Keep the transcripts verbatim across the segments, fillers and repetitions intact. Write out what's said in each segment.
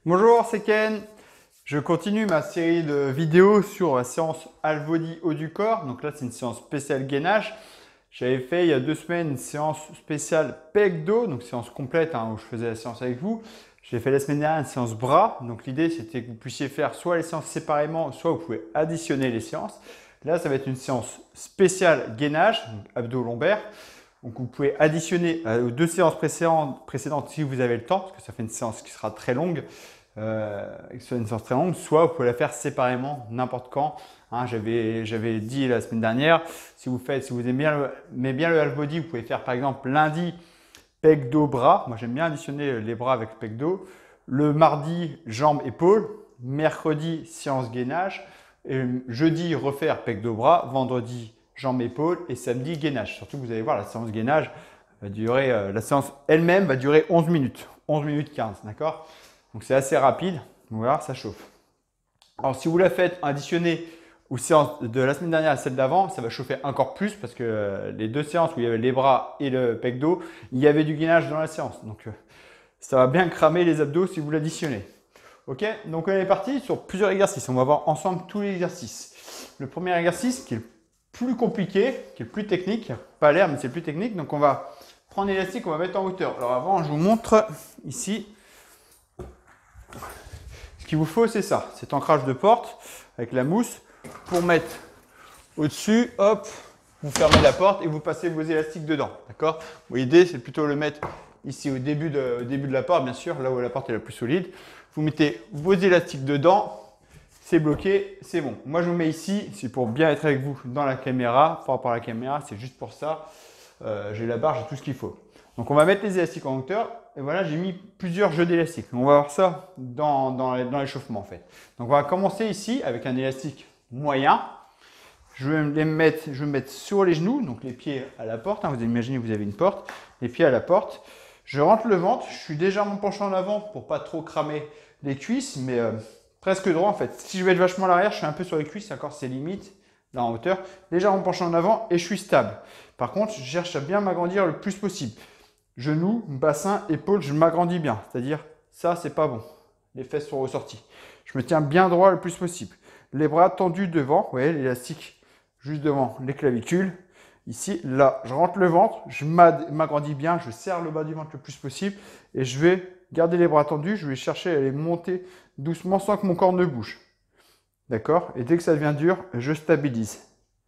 Bonjour, c'est Ken. Je continue ma série de vidéos sur la séance half body haut du corps. Donc là, c'est une séance spéciale gainage. J'avais fait il y a deux semaines une séance spéciale pec dos, donc séance complète hein, où je faisais la séance avec vous. J'ai fait la semaine dernière une séance bras. Donc l'idée, c'était que vous puissiez faire soit les séances séparément, soit vous pouvez additionner les séances. Là, ça va être une séance spéciale gainage, donc abdos lombaires. Donc vous pouvez additionner aux deux séances précédentes, précédentes si vous avez le temps, parce que ça fait une séance qui sera très longue, euh, soit une séance très longue, soit vous pouvez la faire séparément n'importe quand. Hein, j'avais, j'avais dit la semaine dernière, si vous faites, si vous aimez bien le, aimez bien le half body, vous pouvez faire par exemple lundi pec dos bras. Moi j'aime bien additionner les bras avec le pec dos. Le mardi jambes épaules. Mercredi séance gainage. Et jeudi refaire pec dos bras. Vendredi jambes épaules et samedi gainage. Surtout que vous allez voir la séance gainage va durer, euh, la séance elle-même va durer onze minutes, onze minutes quinze, d'accord? Donc c'est assez rapide, voilà, ça chauffe. Alors si vous la faites additionner aux séances de la semaine dernière à celle d'avant, ça va chauffer encore plus parce que euh, les deux séances où il y avait les bras et le pec dos, il y avait du gainage dans la séance. Donc euh, ça va bien cramer les abdos si vous l'additionnez. Ok, donc on est parti sur plusieurs exercices. On va voir ensemble tous les exercices. Le premier exercice qui est le plus compliqué, qui est le plus technique, pas l'air mais c'est le plus technique. Donc on va prendre l'élastique, on va mettre en hauteur. Alors avant, je vous montre ici. Ce qu'il vous faut, c'est ça, cet ancrage de porte avec la mousse pour mettre au-dessus, hop, vous fermez la porte et vous passez vos élastiques dedans, d'accord? L'idée, c'est plutôt le mettre ici au début, de, au début de la porte, bien sûr, là où la porte est la plus solide. Vous mettez vos élastiques dedans, c'est bloqué, c'est bon. Moi, je vous mets ici, c'est pour bien être avec vous dans la caméra, par rapport à la caméra, c'est juste pour ça. Euh, j'ai la barre, j'ai tout ce qu'il faut. Donc, on va mettre les élastiques en hauteur. Et voilà, j'ai mis plusieurs jeux d'élastiques. On va voir ça dans, dans, dans l'échauffement, en fait. Donc, on va commencer ici avec un élastique moyen. Je vais les mettre, je vais me mettre sur les genoux, donc les pieds à la porte. Hein, vous imaginez que vous avez une porte, les pieds à la porte. Je rentre le ventre. Je suis légèrement penché en avant pour pas trop cramer les cuisses, mais euh, presque droit en fait. Si je vais être vachement à l'arrière, je suis un peu sur les cuisses, encore c'est limite, là en hauteur. Légèrement penché en avant et je suis stable. Par contre, je cherche à bien m'agrandir le plus possible. Genoux, bassin, épaules, je m'agrandis bien. C'est-à-dire, ça, c'est pas bon. Les fesses sont ressorties. Je me tiens bien droit le plus possible. Les bras tendus devant, vous voyez, l'élastique juste devant les clavicules. Ici, là, je rentre le ventre, je m'agrandis bien, je serre le bas du ventre le plus possible et je vais garder les bras tendus, je vais chercher à les monter doucement sans que mon corps ne bouge. D'accord? Et dès que ça devient dur, je stabilise.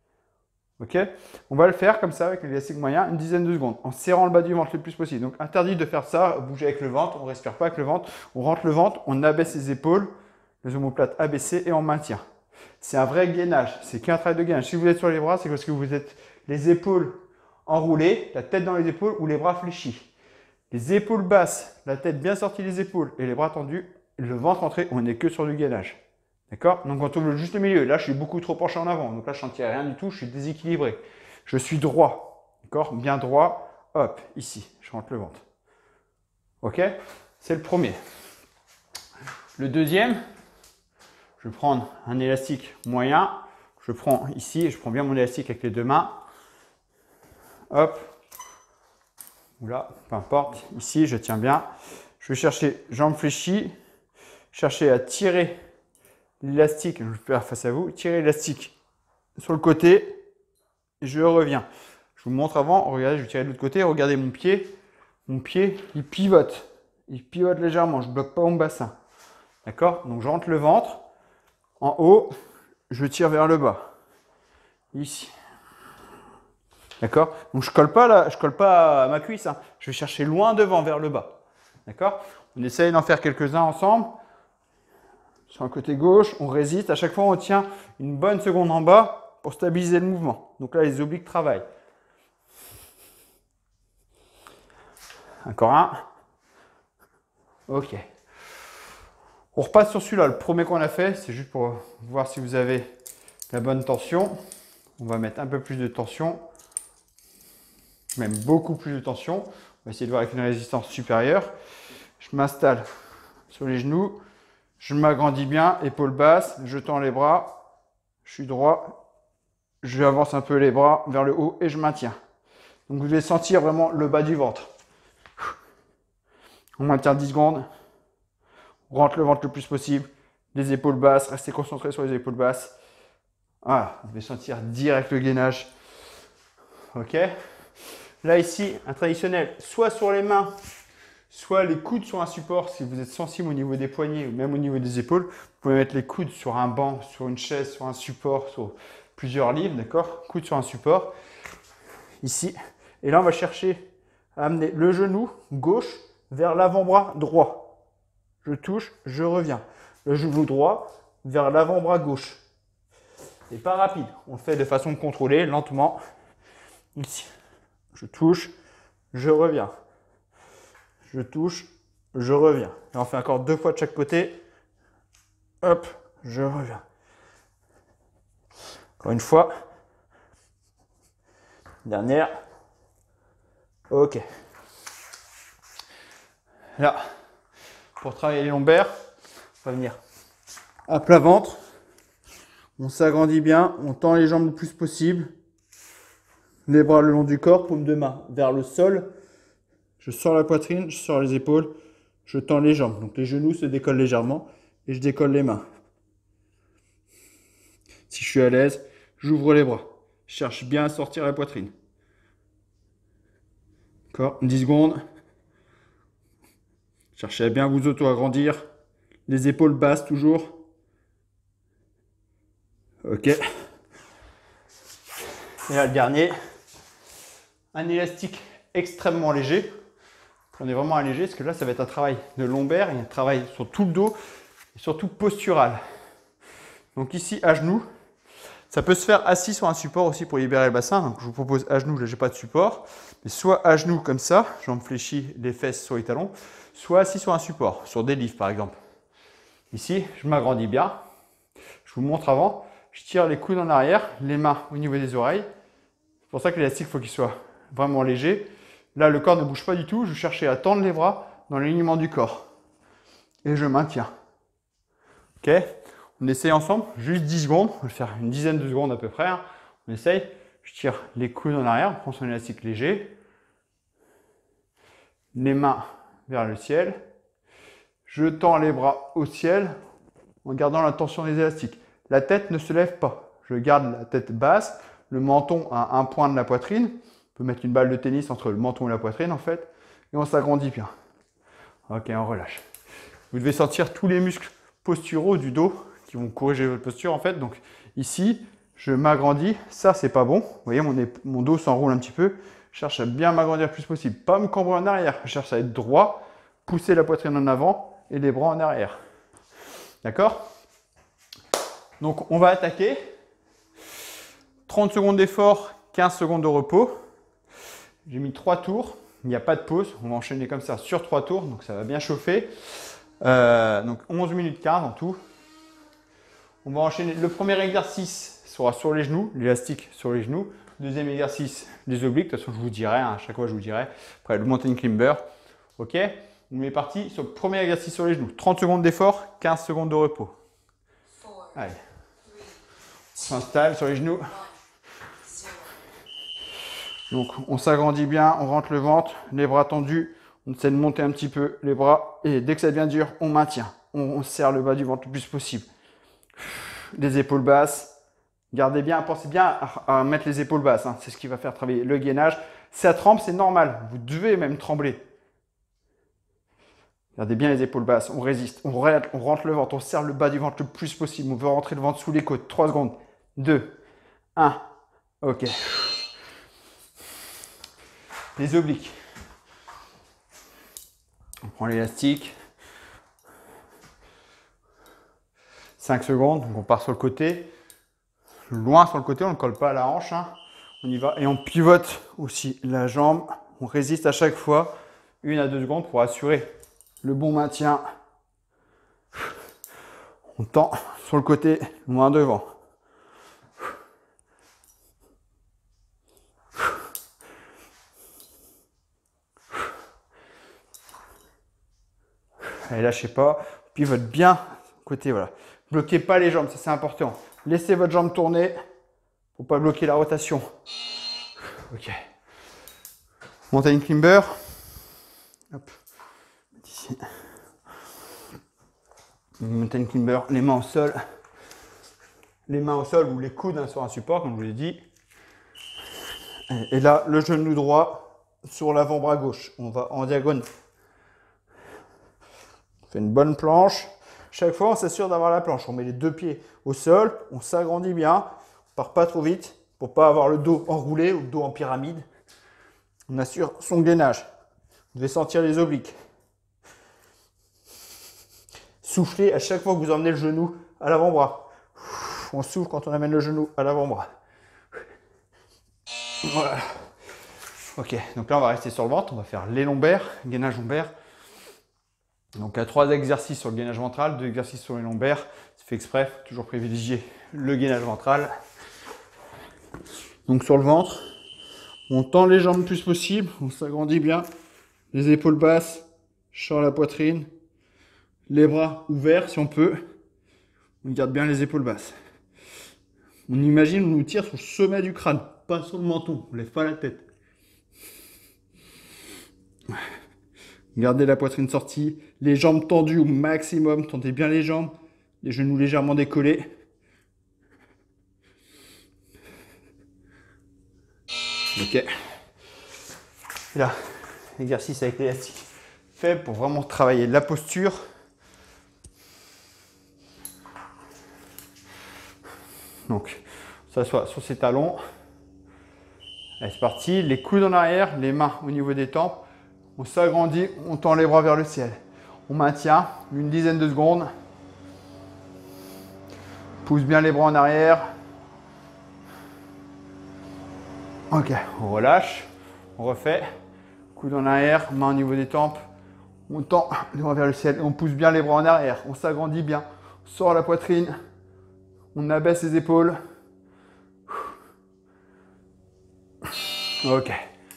Ok? On va le faire comme ça avec l'élastique moyen une dizaine de secondes en serrant le bas du ventre le plus possible. Donc interdit de faire ça, bouger avec le ventre, on ne respire pas avec le ventre, on rentre le ventre, on abaisse les épaules, les omoplates abaissées et on maintient. C'est un vrai gainage, c'est qu'un travail de gainage. Si vous êtes sur les bras, c'est parce que vous êtes les épaules enroulées, la tête dans les épaules ou les bras fléchis. Les épaules basses, la tête bien sortie des épaules et les bras tendus, le ventre entré, on n'est que sur du gainage. D'accord? Donc on trouve juste le milieu. Là, je suis beaucoup trop penché en avant. Donc là, je ne sentirai rien du tout, je suis déséquilibré. Je suis droit. D'accord? Bien droit. Hop, ici, je rentre le ventre. Ok? C'est le premier. Le deuxième, je vais prendre un élastique moyen. Je prends ici, je prends bien mon élastique avec les deux mains. Hop. Ou là, peu importe. Ici, je tiens bien. Je vais chercher jambes fléchies. Chercher à tirer l'élastique. Je vais faire face à vous. Tirer l'élastique sur le côté. Je reviens. Je vous montre avant. Regardez, je vais tirer de l'autre côté. Regardez mon pied. Mon pied, il pivote. Il pivote légèrement. Je ne bloque pas mon bassin. D'accord? Donc, je rentre le ventre. En haut, je tire vers le bas. Ici. D'accord? Donc je ne colle pas là, je colle pas à ma cuisse. Hein. Je vais chercher loin devant, vers le bas. D'accord? On essaye d'en faire quelques-uns ensemble. Sur le côté gauche, on résiste. À chaque fois, on tient une bonne seconde en bas pour stabiliser le mouvement. Donc là, les obliques travaillent. Encore un. Ok. On repasse sur celui-là. Le premier qu'on a fait, c'est juste pour voir si vous avez la bonne tension. On va mettre un peu plus de tension. Même beaucoup plus de tension. On va essayer de voir avec une résistance supérieure. Je m'installe sur les genoux. Je m'agrandis bien, épaules basses. Je tends les bras. Je suis droit. Je avance un peu les bras vers le haut et je maintiens. Donc vous allez sentir vraiment le bas du ventre. On maintient dix secondes. On rentre le ventre le plus possible. Les épaules basses, restez concentrés sur les épaules basses. Voilà, vous devez sentir direct le gainage. Ok. Là, ici, un traditionnel, soit sur les mains, soit les coudes sur un support. Si vous êtes sensible au niveau des poignets ou même au niveau des épaules, vous pouvez mettre les coudes sur un banc, sur une chaise, sur un support, sur plusieurs livres, d'accord? Coudes sur un support. Ici. Et là, on va chercher à amener le genou gauche vers l'avant-bras droit. Je touche, je reviens. Le genou droit vers l'avant-bras gauche. Et pas rapide. On le fait de façon contrôlée, lentement. Ici. Je touche, je reviens. Je touche, je reviens. Et on fait encore deux fois de chaque côté. Hop, je reviens. Encore une fois. Dernière. Ok. Là, pour travailler les lombaires, on va venir à plat ventre. On s'agrandit bien, on tend les jambes le plus possible. Les bras le long du corps, paume de main vers le sol. Je sors la poitrine, je sors les épaules, je tends les jambes. Donc les genoux se décollent légèrement et je décolle les mains. Si je suis à l'aise, j'ouvre les bras. Je cherche bien à sortir la poitrine. D'accord, dix secondes. Cherchez à bien vous auto-agrandir. Les épaules basses toujours. Ok. Et là, le dernier. Un élastique extrêmement léger. Prenez vraiment un léger, parce que là, ça va être un travail de lombaire, il y a un travail sur tout le dos, et surtout postural. Donc ici, à genoux. Ça peut se faire assis sur un support aussi pour libérer le bassin. Donc je vous propose à genoux, là, j'ai pas de support. Mais soit à genoux comme ça, jambes fléchies, les fesses sur les talons, soit assis sur un support, sur des livres par exemple. Ici, je m'agrandis bien. Je vous montre avant. Je tire les coudes en arrière, les mains au niveau des oreilles. C'est pour ça que l'élastique, il faut qu'il soit vraiment léger. Là, le corps ne bouge pas du tout. Je cherchais à tendre les bras dans l'alignement du corps. Et je maintiens. Ok? On essaye ensemble, juste dix secondes. On va le faire une dizaine de secondes à peu près. On essaye. Je tire les coudes en arrière. On prend son élastique léger. Les mains vers le ciel. Je tends les bras au ciel en gardant la tension des élastiques. La tête ne se lève pas. Je garde la tête basse. Le menton à un point de la poitrine. On peut mettre une balle de tennis entre le menton et la poitrine en fait. Et on s'agrandit bien. Ok, on relâche. Vous devez sentir tous les muscles posturaux du dos qui vont corriger votre posture en fait. Donc ici, je m'agrandis. Ça, c'est pas bon. Vous voyez, mon, mon dos s'enroule un petit peu. Je cherche à bien m'agrandir le plus possible. Pas me cambrer en arrière. Je cherche à être droit. Pousser la poitrine en avant et les bras en arrière. D'accord? Donc, on va attaquer. trente secondes d'effort, quinze secondes de repos. J'ai mis trois tours. Il n'y a pas de pause. On va enchaîner comme ça sur trois tours. Donc, ça va bien chauffer. Euh, donc, onze minutes quinze en tout. On va enchaîner. Le premier exercice sera sur les genoux, l'élastique sur les genoux. Deuxième exercice, les obliques. De toute façon, je vous dirai. Hein, à chaque fois, je vous dirai. Après, le mountain climber. OK? On est parti sur le premier exercice sur les genoux. trente secondes d'effort, quinze secondes de repos. Allez. On s'installe sur les genoux. Donc, on s'agrandit bien, on rentre le ventre, les bras tendus. On essaie de monter un petit peu les bras. Et dès que ça devient dur, on maintient. On, on serre le bas du ventre le plus possible. Les épaules basses. Gardez bien, pensez bien à, à mettre les épaules basses. Hein. C'est ce qui va faire travailler le gainage. Ça tremble, c'est normal. Vous devez même trembler. Gardez bien les épaules basses. On résiste. On, on rentre le ventre. On serre le bas du ventre le plus possible. On veut rentrer le ventre sous les côtes. trois secondes. deux. un. OK. Les obliques. On prend l'élastique. cinq secondes. Donc on part sur le côté. Loin sur le côté. On ne colle pas à la hanche. Hein. On y va. Et on pivote aussi la jambe. On résiste à chaque fois. une à deux secondes pour assurer le bon maintien. On tend sur le côté, moins devant. Allez, lâchez pas. Pivote bien côté, voilà. Bloquez pas les jambes, ça c'est important. Laissez votre jambe tourner pour pas bloquer la rotation. Ok. Mountain climber. Hop. Ici. Mountain climber, les mains au sol. Les mains au sol ou les coudes hein, sur un support, comme je vous l'ai dit. Et là, le genou droit sur l'avant-bras gauche. On va en diagonale. On fait une bonne planche. Chaque fois, on s'assure d'avoir la planche. On met les deux pieds au sol, on s'agrandit bien. On part pas trop vite pour ne pas avoir le dos enroulé ou le dos en pyramide. On assure son gainage. Vous devez sentir les obliques. Soufflez à chaque fois que vous emmenez le genou à l'avant-bras. On souffle quand on amène le genou à l'avant-bras. Voilà. Ok, donc là on va rester sur le ventre. On va faire les lombaires, gainage lombaire. Donc, il y a trois exercices sur le gainage ventral, deux exercices sur les lombaires. C'est fait exprès, faut toujours privilégier le gainage ventral. Donc, sur le ventre, on tend les jambes le plus possible, on s'agrandit bien, les épaules basses, sur la poitrine, les bras ouverts si on peut. On garde bien les épaules basses. On imagine, on nous tire sur le sommet du crâne, pas sur le menton, on ne lève pas la tête. Gardez la poitrine sortie, les jambes tendues au maximum, tendez bien les jambes, les genoux légèrement décollés. Ok. Et là, exercice avec l'élastique fait pour vraiment travailler la posture. Donc, on s'assoit sur ses talons. Allez, c'est parti. Les coudes en arrière, les mains au niveau des tempes. On s'agrandit, on tend les bras vers le ciel. On maintient une dizaine de secondes. Pousse bien les bras en arrière. Ok, on relâche. On refait. Coude en arrière, main au niveau des tempes. On tend les bras vers le ciel et on pousse bien les bras en arrière. On s'agrandit bien. On sort la poitrine. On abaisse les épaules. Ok.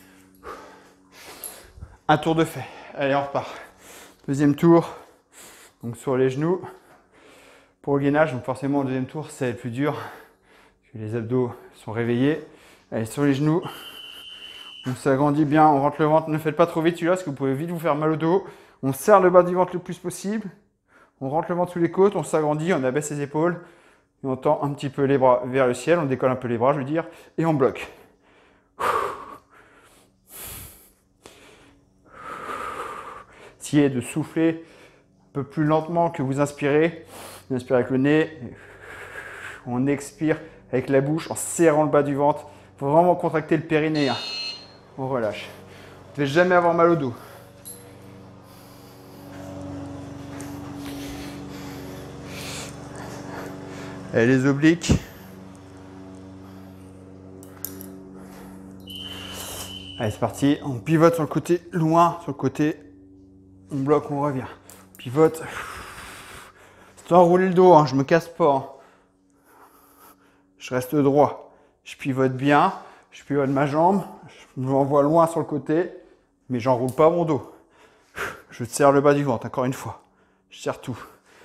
Un tour de fait. Allez, on repart. Deuxième tour. Donc sur les genoux. Pour le gainage, donc forcément le deuxième tour, c'est le plus dur. Parce que les abdos sont réveillés. Allez, sur les genoux. On s'agrandit bien, on rentre le ventre. Ne faites pas trop vite celui-là, parce que vous pouvez vite vous faire mal au dos. On serre le bas du ventre le plus possible. On rentre le ventre sous les côtes, on s'agrandit, on abaisse les épaules. Et on tend un petit peu les bras vers le ciel. On décolle un peu les bras, je veux dire. Et on bloque. Essayez de souffler un peu plus lentement que vous inspirez. On inspire avec le nez. On expire avec la bouche en serrant le bas du ventre. Il faut vraiment contracter le périnée. On relâche. Vous ne devez jamais avoir mal au dos. Allez, les obliques. Allez, c'est parti. On pivote sur le côté, loin sur le côté. On bloque, on revient. On pivote. C'est enrouler le dos, hein, je me casse pas. Hein. Je reste droit. Je pivote bien. Je pivote ma jambe. Je m'envoie loin sur le côté. Mais j'enroule pas mon dos. Je serre le bas du ventre, encore une fois. Je serre tout.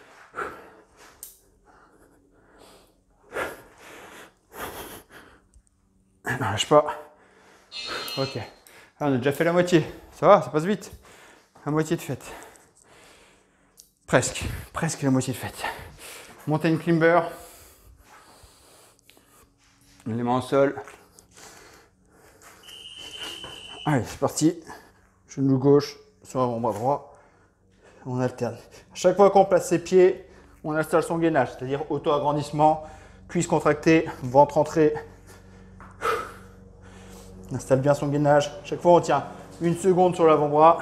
Non, lâche pas. Ok. Ah, on a déjà fait la moitié. Ça va, ça passe vite. La moitié de faite. Presque. Presque la moitié de faite. Mountain climber. Les mains au sol. Allez, c'est parti. Genou gauche sur l'avant-bras droit. On alterne. À chaque fois qu'on place ses pieds, on installe son gainage, c'est-à-dire auto-agrandissement, cuisse contractée, ventre entré. On installe bien son gainage. Chaque fois, on tient une seconde sur l'avant-bras.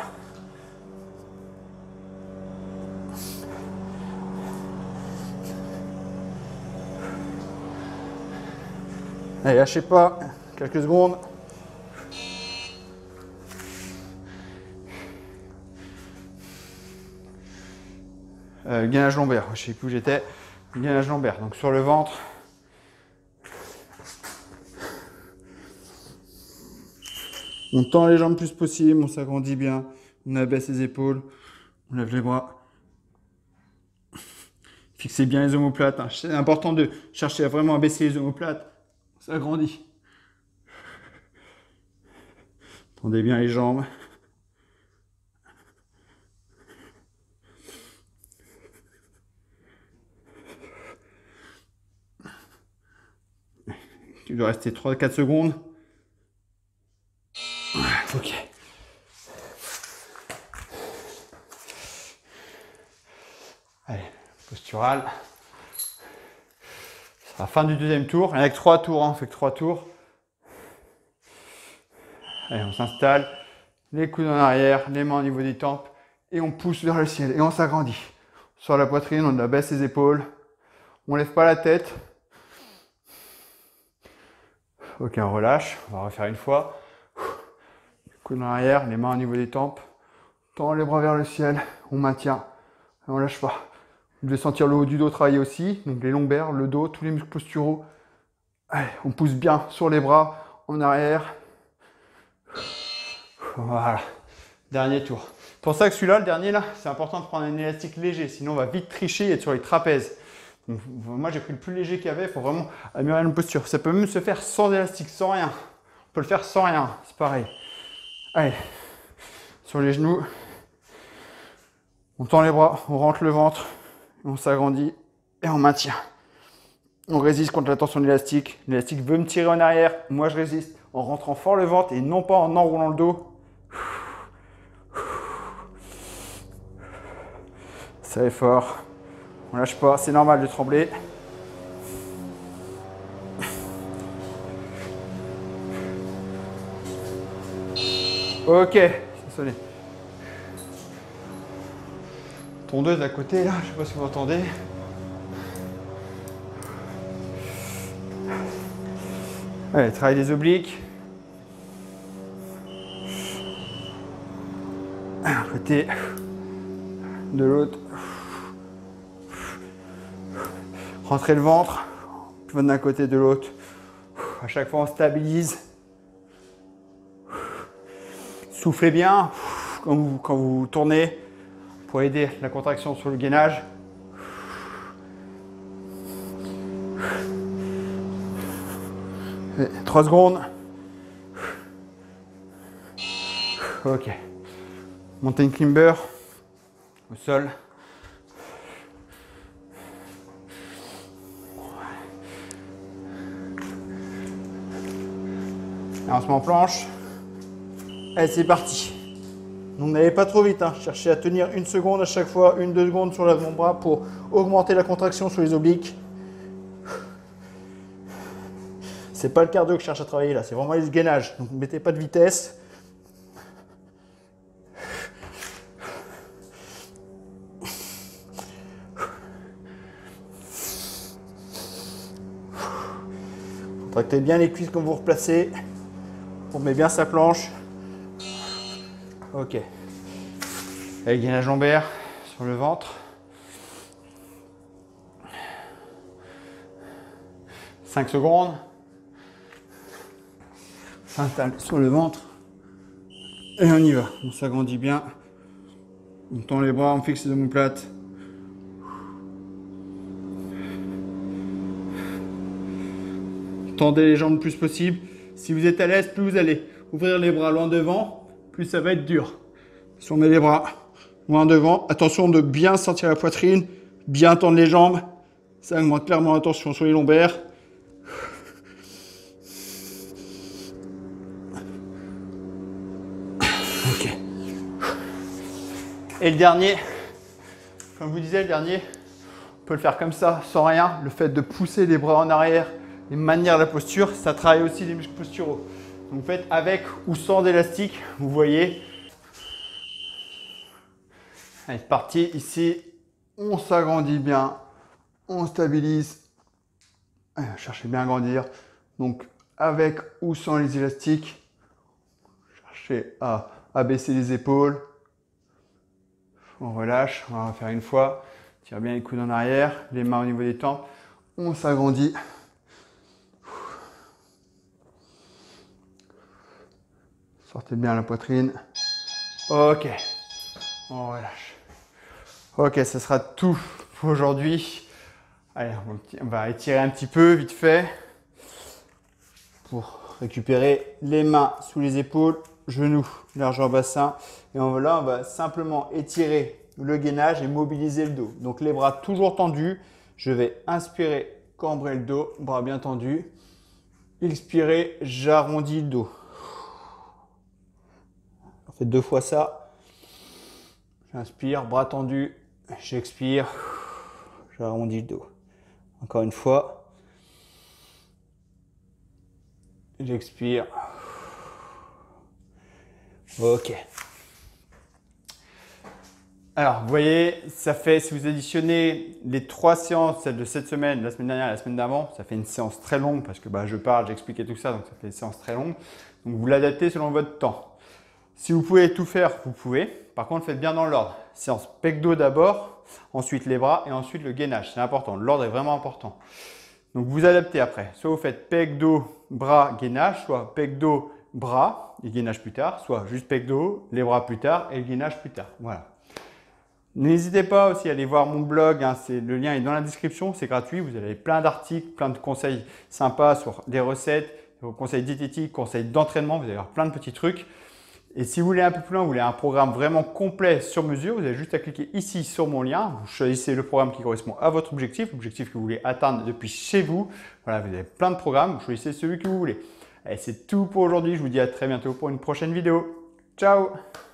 Allez, lâchez pas. Quelques secondes. Euh, gainage lombaire. Je ne sais plus où j'étais. Gainage lombaire. Donc sur le ventre. On tend les jambes le plus possible, on s'agrandit bien, on abaisse les épaules, on lève les bras. Fixez bien les omoplates. Hein. C'est important de chercher à vraiment abaisser les omoplates. On s'agrandit. Tendez bien les jambes. Il doit rester trois à quatre secondes. Ok. Allez, postural. C'est la fin du deuxième tour. Il n'y en a que trois tours, hein. On fait que trois tours. Allez, on s'installe. Les coudes en arrière, les mains au niveau des tempes. Et on pousse vers le ciel. Et on s'agrandit. Sur la poitrine, on abaisse les épaules. On ne lève pas la tête. Ok, on relâche. On va refaire une fois. Coudes en arrière, les mains au niveau des tempes. Tend les bras vers le ciel. On maintient. Et on ne lâche pas. Vous devez sentir le haut du dos travailler aussi. Donc les lombaires, le dos, tous les muscles posturaux. Allez, on pousse bien sur les bras, en arrière. Voilà. Dernier tour. C'est pour ça que celui-là, le dernier, là, c'est important de prendre un élastique léger. Sinon, on va vite tricher et être sur les trapèzes. Donc, moi, j'ai pris le plus léger qu'il y avait pour vraiment améliorer notre posture. Ça peut même se faire sans élastique, sans rien. On peut le faire sans rien. C'est pareil. Allez. Sur les genoux. On tend les bras, on rentre le ventre. On s'agrandit et on maintient. On résiste contre la tension de l'élastique. L'élastique veut me tirer en arrière. Moi, je résiste en rentrant fort le ventre et non pas en enroulant le dos. Ça est fort. On lâche pas. C'est normal de trembler. Ok. C'est sonné. Tondeuse à côté là. Je sais pas si vous entendez. Allez, travail des obliques. Un côté, de l'autre. Rentrez le ventre, d'un côté, de l'autre. À chaque fois, on stabilise. Soufflez bien quand vous, quand vous tournez pour aider la contraction sur le gainage. trois secondes. Ok. Mountain climber au sol. Et on se met en planche. Allez, c'est parti. Donc n'allez pas trop vite, hein. Cherchez à tenir une seconde à chaque fois, une, deux secondes sur l'avant-bras pour augmenter la contraction sur les obliques. C'est pas le cardio que je cherche à travailler là, c'est vraiment le gainage. Donc ne mettez pas de vitesse. Contractez bien les cuisses quand vous replacez. On met bien sa planche. Ok. Avec gainage lombaire sur le ventre. cinq secondes. S'installe sur le ventre. Et on y va. On s'agrandit bien. On tend les bras, on fixe les omoplates. Tendez les jambes le plus possible. Si vous êtes à l'aise, plus vous allez ouvrir les bras loin devant, plus ça va être dur. Si on met les bras loin devant, attention de bien sentir la poitrine, bien tendre les jambes. Ça augmente clairement la tension sur les lombaires. Ok. Et le dernier, comme je vous disais, le dernier, on peut le faire comme ça, sans rien. Le fait de pousser les bras en arrière et maintenir la posture, ça travaille aussi les muscles posturaux. Donc vous faites avec ou sans élastique, vous voyez. Allez, c'est parti. Ici, on s'agrandit bien, on stabilise. Allez, cherchez bien à grandir. Donc avec ou sans les élastiques, cherchez à abaisser les épaules. On relâche, on va faire une fois. Tire bien les coudes en arrière, les mains au niveau des tempes. On s'agrandit. Sortez bien la poitrine. Ok. On relâche. Ok, ce sera tout pour aujourd'hui. Allez, on va étirer un petit peu, vite fait. Pour récupérer les mains sous les épaules, genoux, largeur bassin. Et on, là, on va simplement étirer le gainage et mobiliser le dos. Donc les bras toujours tendus. Je vais inspirer, cambrer le dos, bras bien tendus. Expirez, j'arrondis le dos. On fait deux fois ça. J'inspire, bras tendus. J'expire, j'arrondis le dos. Encore une fois. J'expire. Ok. Alors, vous voyez, ça fait, si vous additionnez les trois séances, celle de cette semaine, la semaine dernière et la semaine d'avant, ça fait une séance très longue parce que bah, je parle, j'explique et tout ça, donc ça fait une séance très longue. Donc, vous l'adaptez selon votre temps. Si vous pouvez tout faire, vous pouvez. Par contre, faites bien dans l'ordre. Séance pec-dos d'abord, ensuite les bras et ensuite le gainage. C'est important, l'ordre est vraiment important. Donc, vous adaptez après. Soit vous faites pec-dos, bras, gainage, soit pec-dos, bras et gainage plus tard, soit juste pec-dos, les bras plus tard et le gainage plus tard. Voilà. N'hésitez pas aussi à aller voir mon blog, hein, le lien est dans la description, c'est gratuit, vous avez plein d'articles, plein de conseils sympas sur des recettes, conseils diététiques, conseils d'entraînement, vous allez avoir plein de petits trucs. Et si vous voulez un peu plus loin, vous voulez un programme vraiment complet sur mesure, vous avez juste à cliquer ici sur mon lien, vous choisissez le programme qui correspond à votre objectif, l'objectif que vous voulez atteindre depuis chez vous. Voilà, vous avez plein de programmes, vous choisissez celui que vous voulez. Et c'est tout pour aujourd'hui, je vous dis à très bientôt pour une prochaine vidéo. Ciao!